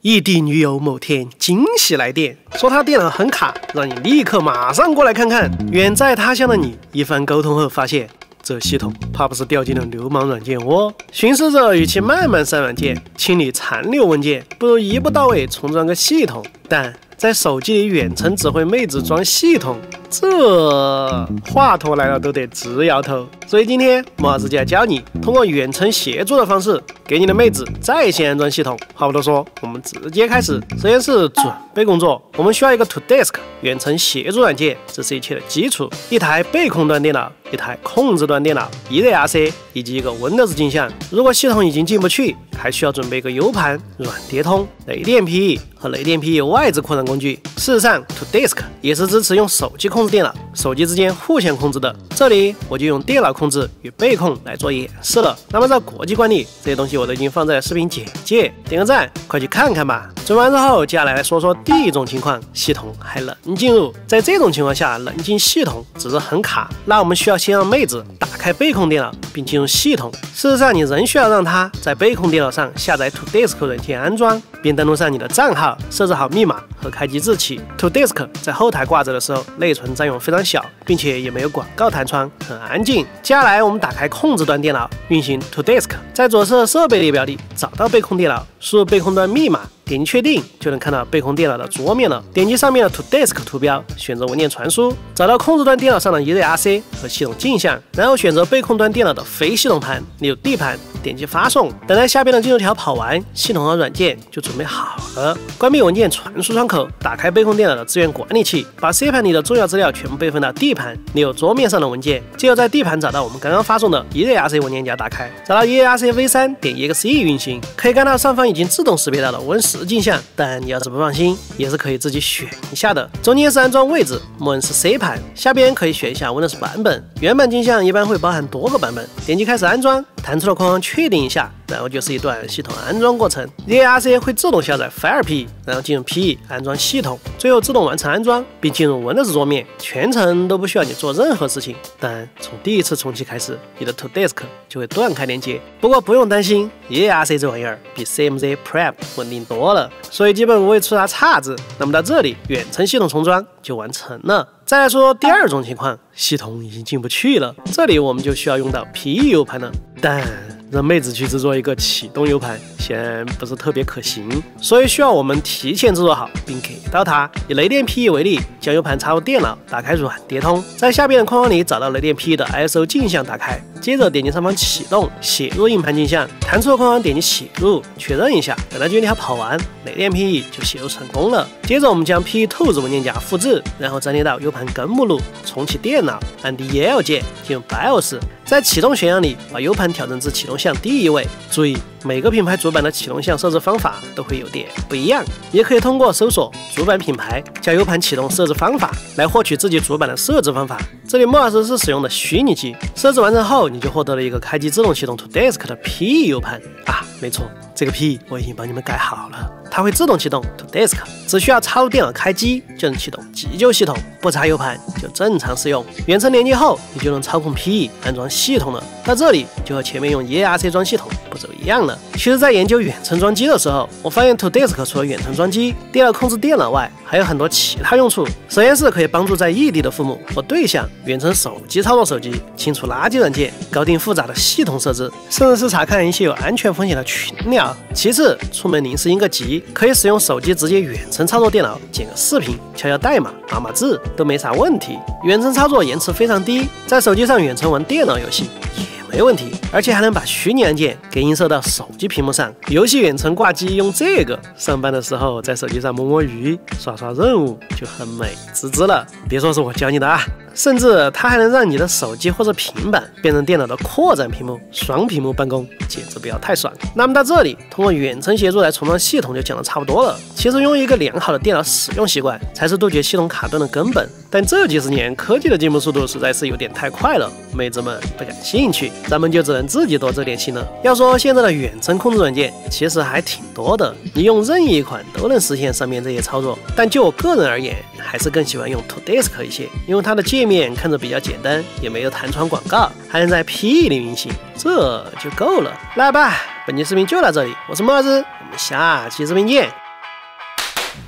异地女友某天惊喜来电，说她电脑很卡，让你立刻马上过来看看。远在他乡的你，一番沟通后发现，这系统怕不是掉进了流氓软件窝。寻思着与其慢慢删软件、清理残留文件，不如一步到位重装个系统。但在手机里远程指挥妹子装系统，这话头来了都得直摇头。所以今天莫老师就要教你通过远程协作的方式，给你的妹子在线安装系统。话不多说，我们直接开始。首先是准备工作，我们需要一个 toDesk 远程协作软件，这是一切的基础。一台背控端电脑，一台控制端电脑，eRC 以及一个 Windows 镜像。如果系统已经进不去，还需要准备一个 U 盘、软碟通、雷电 PE 和雷电 PE 外置扩展工具。事实上 ，toDesk 也是支持用手机控制电脑，手机之间互相控制的。这里我就用电脑控制与背控来做演示了。那么在国际惯例，这些东西我都已经放在视频简介，点个赞，快去看看吧。准备完之后，接下来说说第一种情况，系统还能进入。在这种情况下，能进系统只是很卡，那我们需要先让妹子打开背控电脑并进入系统。事实上，你仍需要让她在背控电脑上下载 toDesk 软件安装，并登录上你的账号，设置好密码和开机日期。toDesk 在后台挂着的时候，内存占用非常小，并且也没有广告弹窗，很安静。接下来我们打开控制端电脑，运行 toDesk， 在左侧设备列表里找到背控电脑，输入背控端密码，点击确定，就能看到背控电脑的桌面了。点击上面的 toDesk 图标，选择文件传输，找到控制端电脑上的 eRC 和系统镜像，然后选择背控端电脑的非系统盘，例如 D 盘，点击发送。等待下边的进度条跑完，系统和软件就准备好了。关闭文件传输窗口，打开背控电脑的资源管理器，把 C 盘里的重要资料全部备份到 D 盘，例如桌面上的文件。接着在 D 盘找到我们刚刚发送的 eRC 文件夹，打开，找到 eRC V3，点 exe 运行，可以看到上方已经自动识别到了 Win10镜像，但你要是不放心，也是可以自己选一下的。中间是安装位置，默认是 C 盘，下边可以选一下 Windows 版本。原版镜像一般会包含多个版本。点击开始安装，弹出的框确定一下，然后就是一段系统安装过程。eRC 会自动下载 File PE， 然后进入 PE 安装系统，最后自动完成安装，并进入 Windows 桌面，全程都不需要你做任何事情。但从第一次重启开始，你的 toDesk 就会断开连接。不过不用担心 ，eRC 这玩意儿比 CMZ Prep 稳定多了，所以基本不会出啥岔子。那么到这里，远程系统重装就完成了。再来说第二种情况，系统已经进不去了，这里我们就需要用到 PE U 盘了，但让妹子去制作一个启动 U 盘，显然不是特别可行，所以需要我们提前制作好并给到它。以雷电 PE 为例，将 U 盘插入电脑，打开软碟通，在下边的框里找到雷电 PE 的 ISO 镜像，打开，接着点击上方启动，写入硬盘镜像，弹出的框点击写入，确认一下，等到进度条跑完，雷电 PE 就写入成功了。接着我们将 PE 透子文件夹复制，然后粘贴到 U 盘根目录，重启电脑，按 DL 键进入 BIOS， 在启动选项里把 U 盘调整至启动项第一位。注意，每个品牌主板的启动项设置方法都会有点不一样，也可以通过搜索主板品牌加 U 盘启动设置方法来获取自己主板的设置方法。这里莫老师是使用的虚拟机，设置完成后，你就获得了一个开机自动启动 toDesk 的 PE U 盘啊，没错，这个 PE 我已经帮你们改好了，它会自动启动 toDesk， 只需要插入电脑开机就能启动急救系统，不插 U 盘就正常使用。远程连接后，你就能操控 PE 安装系统了。到这里就和前面用 eRC 装系统步骤一样了。其实，在研究远程装机的时候，我发现 toDesk 除了远程装机、电脑控制电脑外，还有很多其他用处。首先是可以帮助在异地的父母或对象远程手机操作手机，清除垃圾软件，搞定复杂的系统设置，甚至是查看一些有安全风险的群聊。其次，出门临时应个急，可以使用手机直接远程操作电脑，剪个视频、敲敲代码、码码字都没啥问题。远程操作延迟非常低，在手机上远程玩电脑游戏也没问题，而且还能把虚拟按键给映射到手机屏幕上。游戏远程挂机用这个，上班的时候在手机上摸摸鱼、刷刷任务就很美滋滋了。别说是我教你的啊，甚至它还能让你的手机或者平板变成电脑的扩展屏幕，双屏幕办公，简直不要太爽。那么到这里，通过远程协作来重装系统就讲得差不多了。其实拥有一个良好的电脑使用习惯，才是杜绝系统卡顿的根本。但这几十年科技的进步速度实在是有点太快了，妹子们不感兴趣，咱们就只能自己多走点心了。要说现在的远程控制软件其实还挺多的，你用任意一款都能实现上面这些操作。但就我个人而言，还是更喜欢用 toDesk 一些，因为它的界面看着比较简单，也没有弹窗广告，还能在 PE 里运行，这就够了。来吧，本期视频就到这里，我是莫老师，我们下期视频见。